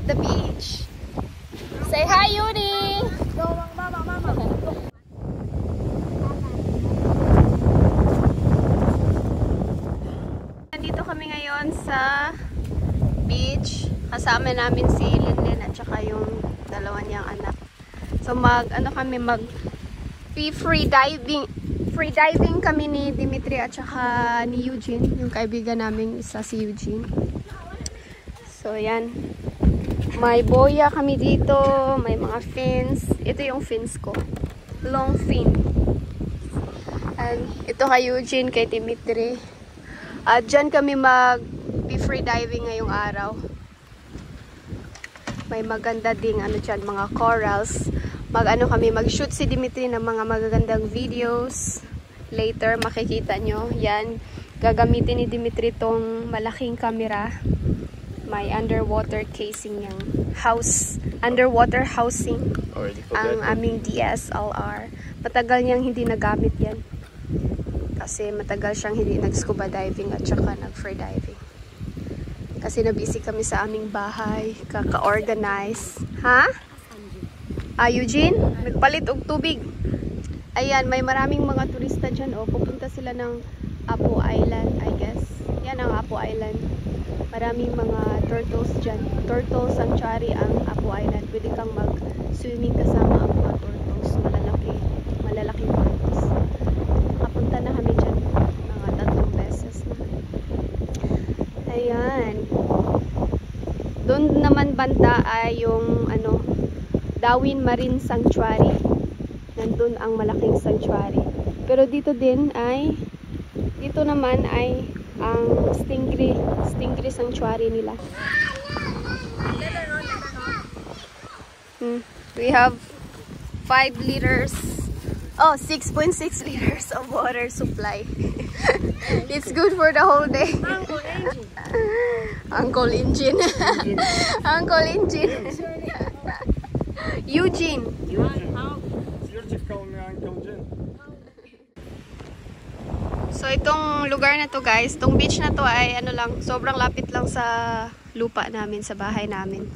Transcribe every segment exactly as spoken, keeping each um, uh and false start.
the beach. Say hi, Yuri! Nandito kami ngayon sa beach. Kasama namin si Linlin at saka yung dalawa niyang anak. So mag, ano kami, mag free diving. Free diving kami ni Dimitri at saka ni Eugene. Yung kaibigan namin isa si Eugene. So yan. May boya kami dito. May mga fins. Ito yung fins ko. Long fin. And ito kay Eugene, kay Dimitri. At dyan kami mag free diving ngayong araw. May maganda ding ano dyan, mga corals. Mag ano kami, mag-shoot si Dimitri ng mga magagandang videos. Later, makikita nyo. Yan, gagamitin ni Dimitri tong malaking camera. May underwater casing yung house. Underwater housing. Ang aming D S L R. Matagal niyang hindi nagamit yan. Kasi matagal siyang hindi nag-scuba diving at saka nag-free diving. Kasi nabisi kami sa aming bahay. Kaka-organize. Ha? Ah, Eugene, nagpalit og tubig. Ayan, may maraming mga turista dyan. O, pupunta sila ng Apo Island, I guess. Yan ang Apo Island. Maraming mga turtles dyan. Turtle sanctuary ang Apo Island. Pwede kang mag-swimming kasama ang mga turtles. Malalaki. Malalaking turtles. Nakapunta na kami dyan. Mga tatlong beses na. Ayan. Doon naman banda ay yung ano, Dawin Marine Sanctuary. Nandun ang malaking sanctuary. Pero dito din ay, dito naman ay ang Stingray, Stingray Sanctuary nila. Hmm. We have five liters, oh, six point six liters of water supply. It's good for the whole day. Uncle Engine. Uncle Engine. Eugene. So itong lugar na to guys, itong beach na to ay ano lang, sobrang lapit lang sa lupa namin, sa bahay namin.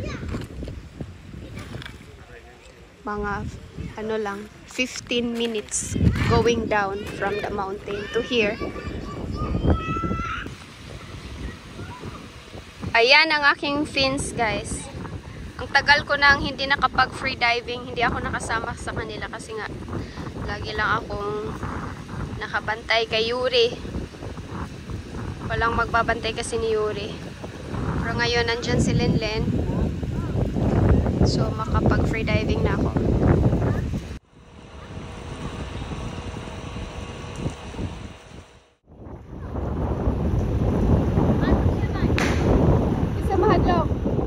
Mga ano lang, fifteen minutes going down from the mountain to here. Ayan ang aking fins guys. Ang tagal ko nang hindi nakapag free diving, hindi ako nakasama sa kanila kasi nga lagi lang akong nakabantay kay Yuri. Walang magbabantay kasi ni Yuri. Pero ngayon nandyan si Linlin. So makapag free diving na ako. Isa mahadlok.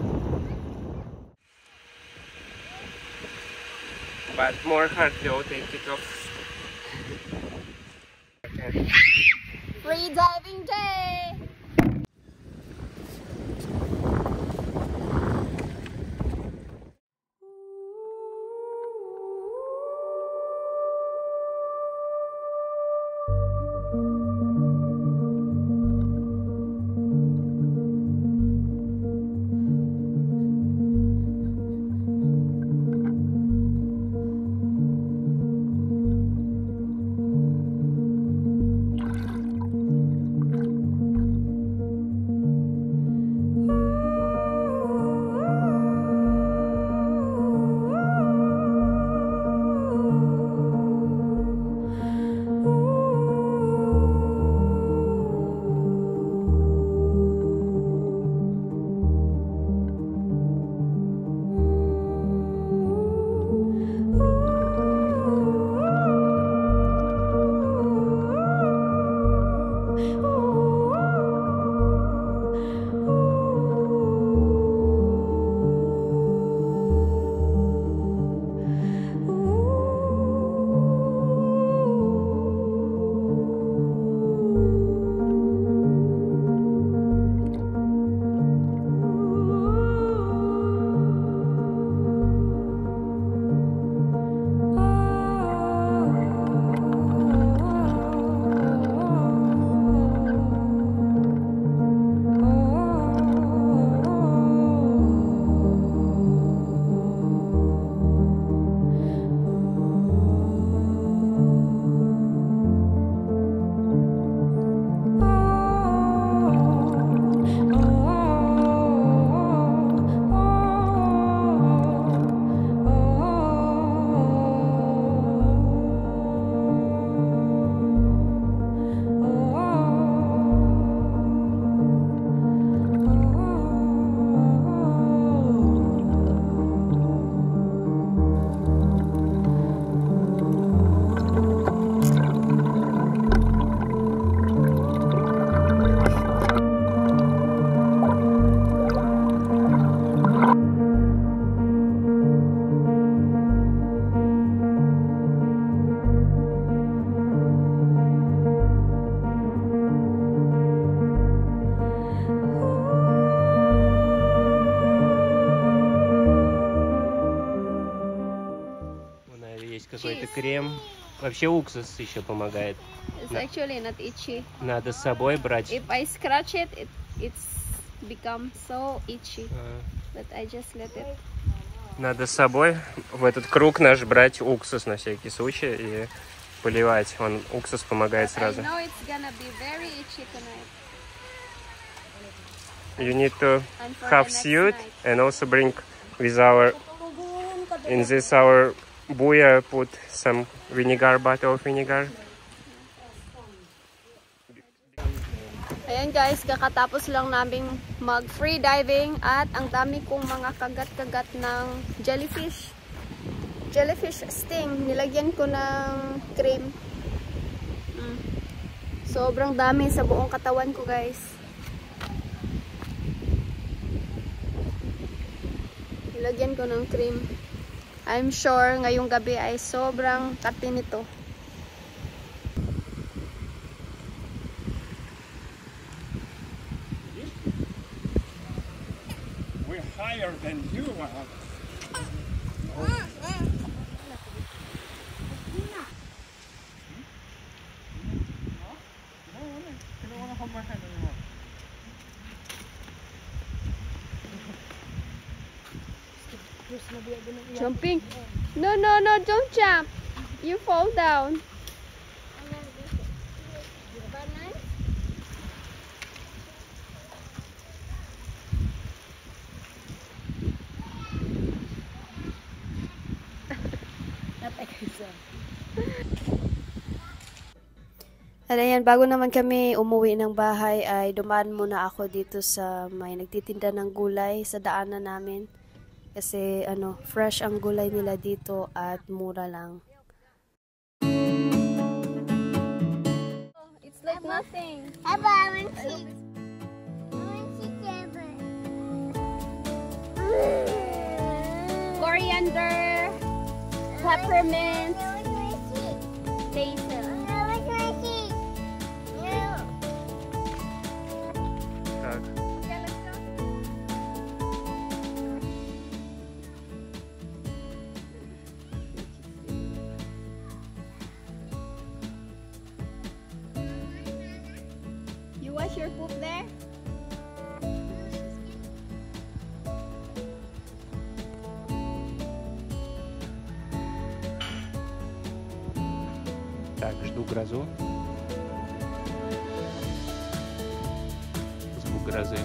But more hard though, take it off. Free diving day! есть какой-то крем. Вообще уксус еще помогает. It's actually not itchy. Надо с собой брать. If I scratch it, it it's become so itchy. А. But I just let it. Надо с собой в этот круг наш брать уксус на всякий случай и поливать. Он уксус помогает сразу. I know it's gonna be very itchy tonight. You need to And for have the next suit night. and also bring with our in this our buoy put some vinegar, bottle of vinegar. Ayan guys, kakatapos lang naming mag free diving at ang dami kong mga kagat-kagat ng jellyfish. Jellyfish sting. Nilagyan ko ng cream. Mm. Sobrang dami sa buong katawan ko guys. Nilagyan ko ng cream. I'm sure ngayong gabi ay sobrang kati nito. We're higher than you are. Jumping. No, no, no, don't jump. You fall down. At ayan, bago naman kami umuwi ng bahay ay dumaan muna ako dito sa may nagtitinda ng gulay sa daanan namin. Kasi ano, fresh ang gulay nila dito at mura lang. It's like nothing. Coriander, peppermint, basil. Так. You wash your poop there? Так, жду грозу. Звук грозы.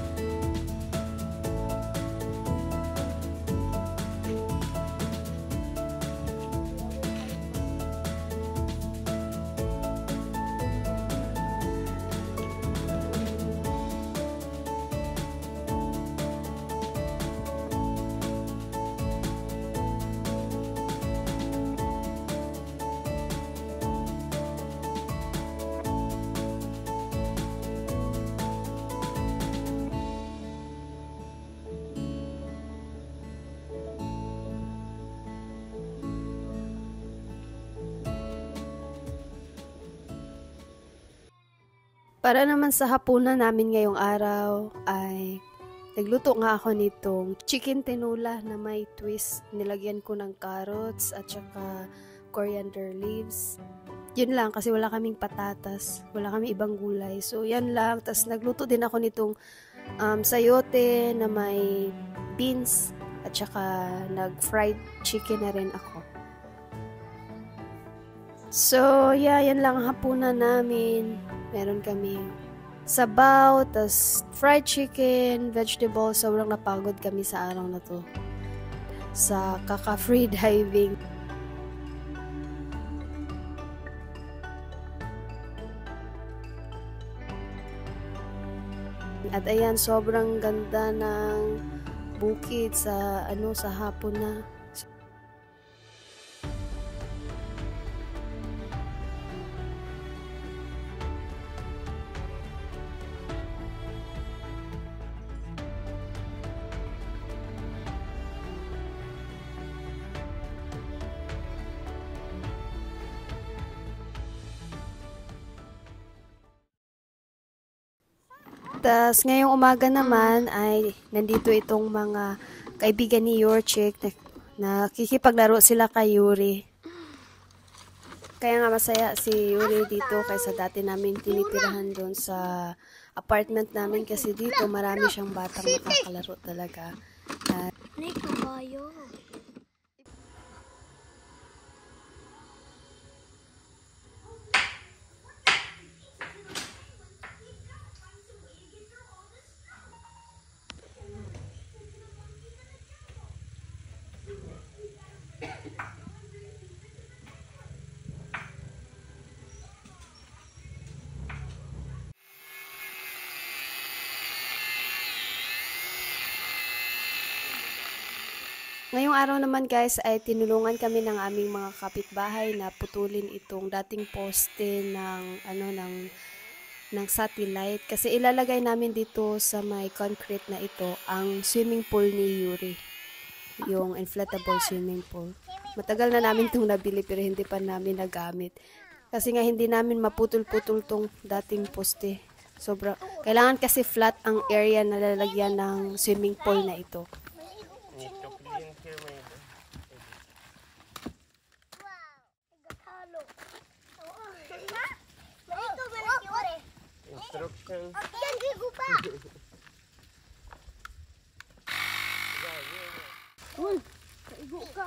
Para naman sa hapunan namin ngayong araw ay nagluto nga ako nitong chicken tinola na may twist. Nilagyan ko ng carrots at saka coriander leaves. Yun lang kasi wala kaming patatas, wala kaming ibang gulay. So yan lang. Tapos nagluto din ako nitong um, sayote na may beans at saka nag-fried chicken na rin ako. So yeah, yan lang ang hapunan namin. Meron kami sabaw, tas fried chicken, vegetables. Sobrang napagod kami sa araw na to. Sa kaka-free diving. At ayan, sobrang ganda ng bukid sa ano sa hapon na. Tas ngayong umaga naman ay nandito itong mga kaibigan ni Yorchik na nakkikipaglaro sila kay Yuri. Kaya nga masaya si Yuri dito kaysa dati namin tinitirahan doon sa apartment namin kasi dito marami siyang batang makakalaro talaga. At ngayong araw naman guys ay tinulungan kami ng aming mga kapitbahay na putulin itong dating poste ng ano ng ng satellite kasi ilalagay namin dito sa may concrete na ito ang swimming pool ni Yuri, yung inflatable swimming pool. Matagal na namin itong nabili pero hindi pa namin nagamit kasi nga hindi namin maputol-putol tong dating poste. Sobra kailangan kasi flat ang area na lalagyan ng swimming pool na ito. Instruction. Uy, kaigo ka.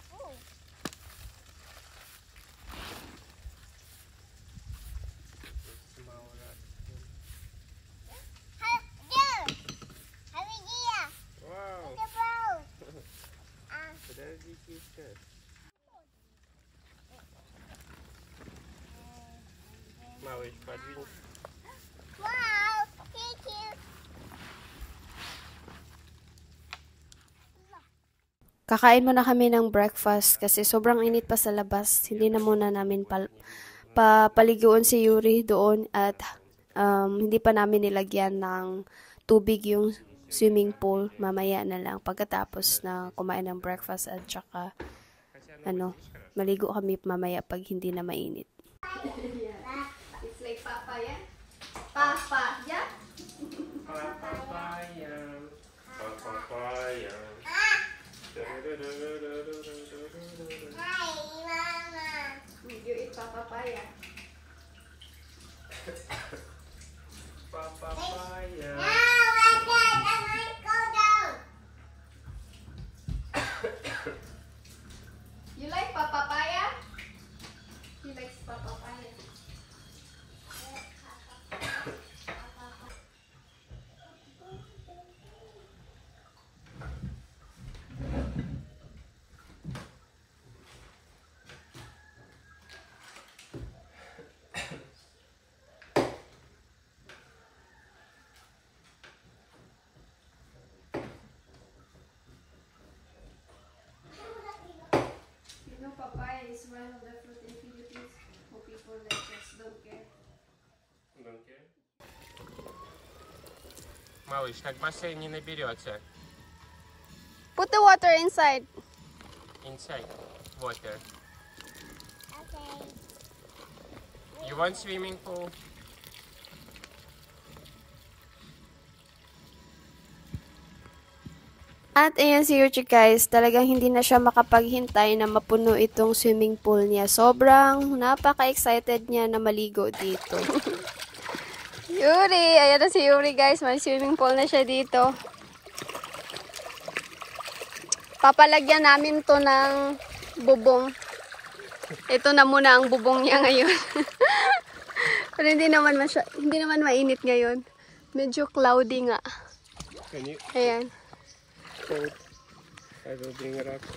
Малыш, подвинь. Wow, thank you. Kakain muna kami ng breakfast kasi sobrang init pa sa labas. Hindi na muna namin pal papaliguan si Yuri doon at um, hindi pa namin nilagyan ng tubig yung swimming pool. Mamaya na lang pagkatapos na kumain ng breakfast at saka ano, maligo kami mamaya pag hindi na mainit. It's like papaya. Papaya. Papaya. Papaya. Hi, Mama. You eat papaya. Papaya. No, I can't. I might go down. You like papaya? He likes papaya. You know, papaya is one of the fruit in Philippines for people that just don't care. Don't care. Малыш, так бассейн не наберется. Put the water inside. Inside water. Okay. You want swimming pool? At ayan si Yuchi guys, talagang hindi na siya makapaghintay na mapuno itong swimming pool niya. Sobrang napaka-excited niya na maligo dito. Yuri! Ayan na si Yuri guys, may swimming pool na siya dito. Papalagyan namin to ng bubong. Ito na muna ang bubong niya ngayon. Pero hindi naman, masya, hindi naman mainit ngayon. Medyo cloudy nga. Can you Ayan. hold? I will bring it up.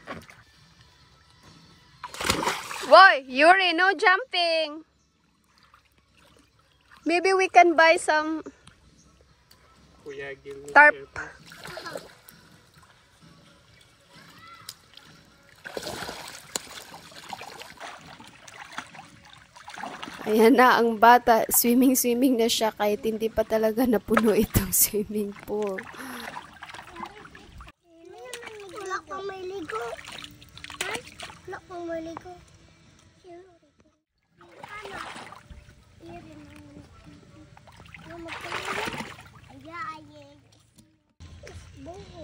Boy, Yuri, no jumping. Maybe we can buy some Kuya, give me tarp. paper. Ayan na, ang bata, swimming-swimming na siya kahit hindi pa talaga napuno itong swimming pool. Wala pang may ligo. Ha? Wala pang may ligo. Ano? Iyan na. Magpaligo. Aya, ayen. Buho.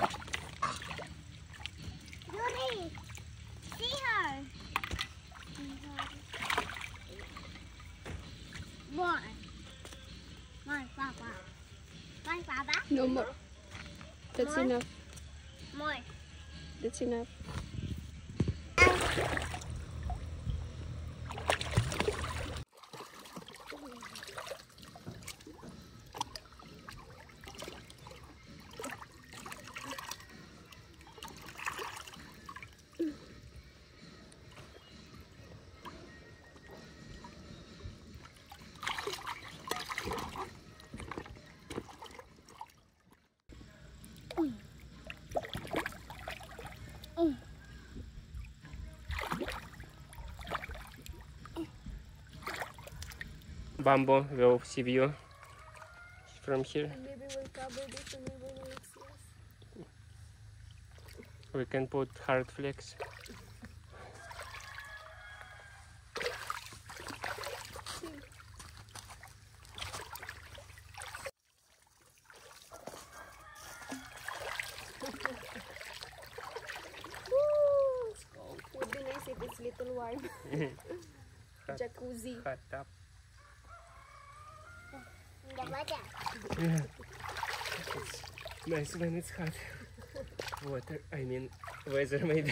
Yuri! See her! No more. That's enough. More. That's enough. Bamboo will see you from here. Maybe we'll cover this and maybe we'll see us. We can put hard flex. Would be nice if it's little warm. Hot, Jacuzzi. hot tub. The water. Yeah. It's nice when it's hot. Water, I mean, weather made.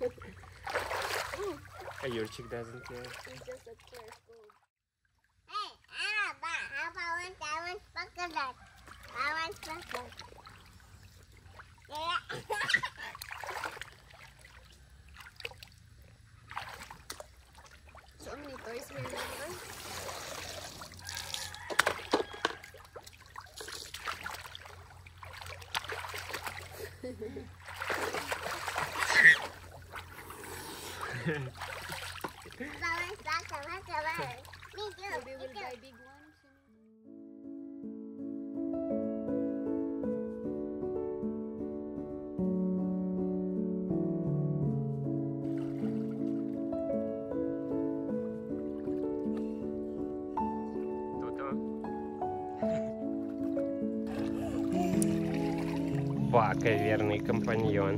Yurchik doesn't care. It's just at first cold. Hey, ah, ba, how about one, I want sparkle that. I want sparkle. Yeah. So many toys here, remember? Bawang sparkle, what's the word? Me too, Maybe me we'll too. buy big ones. Бака, верный компаньон.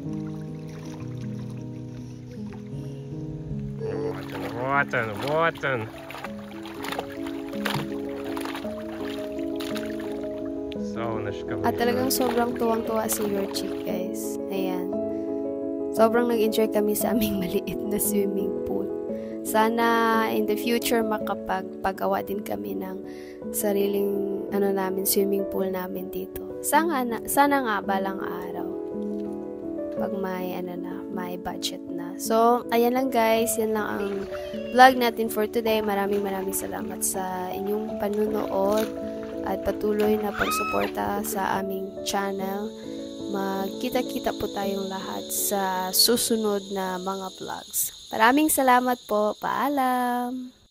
Вот он, вот он, вот он. Солнышко. At talagang sobrang tuwang-tuwa si Yurchik, guys. Ayan. Sobrang nag-enjoy kami sa aming maliit na swimming pool. Sana in the future makapagpagawa din kami ng sariling ano namin, swimming pool namin dito. Sana, na, sana nga balang araw. Pag may ano na, may budget na. So, ayan lang guys. Yan lang ang vlog natin for today. Maraming maraming salamat sa inyong panunood at patuloy na pagsuporta sa aming channel. Magkita-kita po tayong lahat sa susunod na mga vlogs. Maraming salamat po. Paalam!